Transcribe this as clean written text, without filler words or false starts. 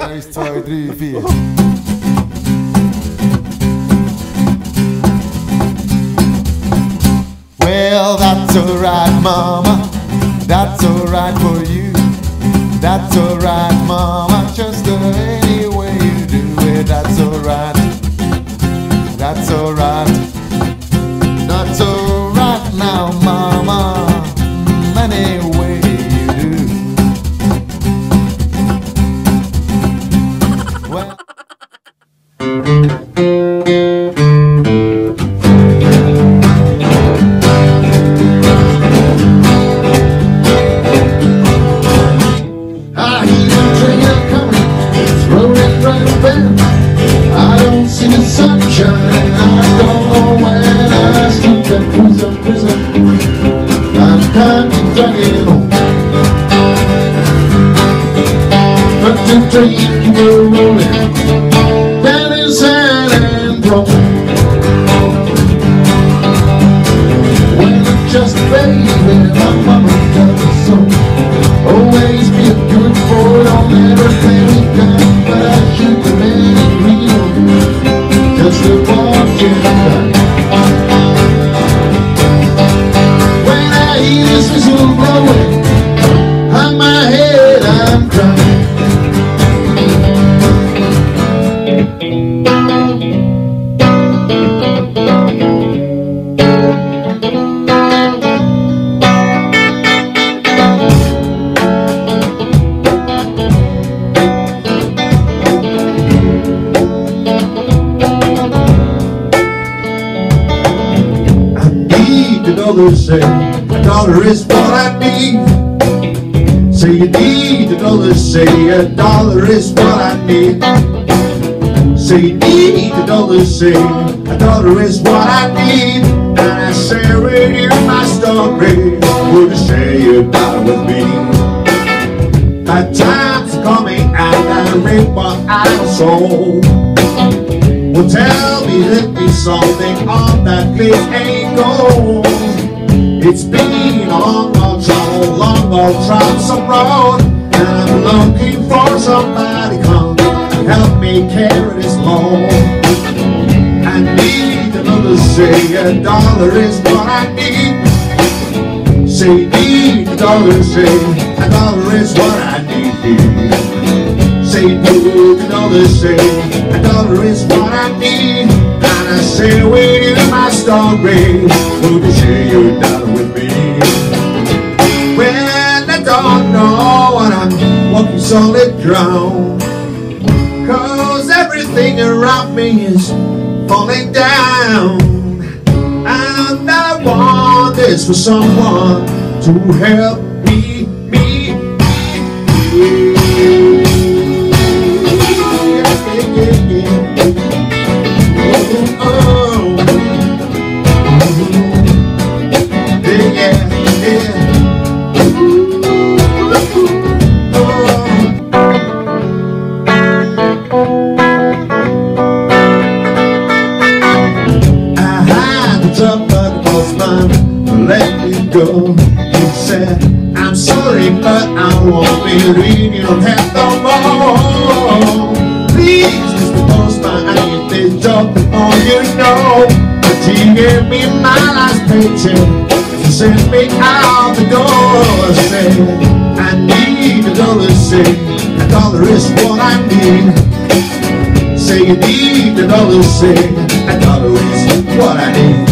1, 2, 3, 4. Well, that's alright, mama. That's alright for you. That's alright, mama. Just any way you do it. That's alright. That's alright. That's alright now, mama. Any way you do. Well. I don't see the sunshine. I don't know when I sleep that prison. I'm kind of dragging home, but the train keep rolling down in San Antonio. When it's just baby, my mama does it so. Always be a good boy on everything we got, but I should have been real just to walk in back. When I hear this whistle blowing on my head, I'm crying. Dollars say a dollar is what I need. Say you need $1, say a dollar is what I need. Say you need $1, say a dollar is what I need. And I say right here in my story, would you share your dollar with me? My time's coming and I reap what I sow. Well, tell me, let me something on that place ain't gold. It's been a long, troublesome road, and I'm looking for somebody come help me carry this load. I need $1, say a dollar is what I need. Say need $1, say a dollar is what I need. Say need $1, say a dollar is what I need. And I say wait in my story, would you share your dollar with me? Well, I don't know when I'm walking solid ground, 'cause everything around me is falling down. And I want this for someone to help me. Let me go. He said, I'm sorry, but I won't be reading. You don't have no more. Please, Mr. Postman, I need this job. Oh, you know, but he gave me my last paycheck to send me out the door. Said, I need $1, say a dollar is what I need. Say you need $1, say a dollar is what I need.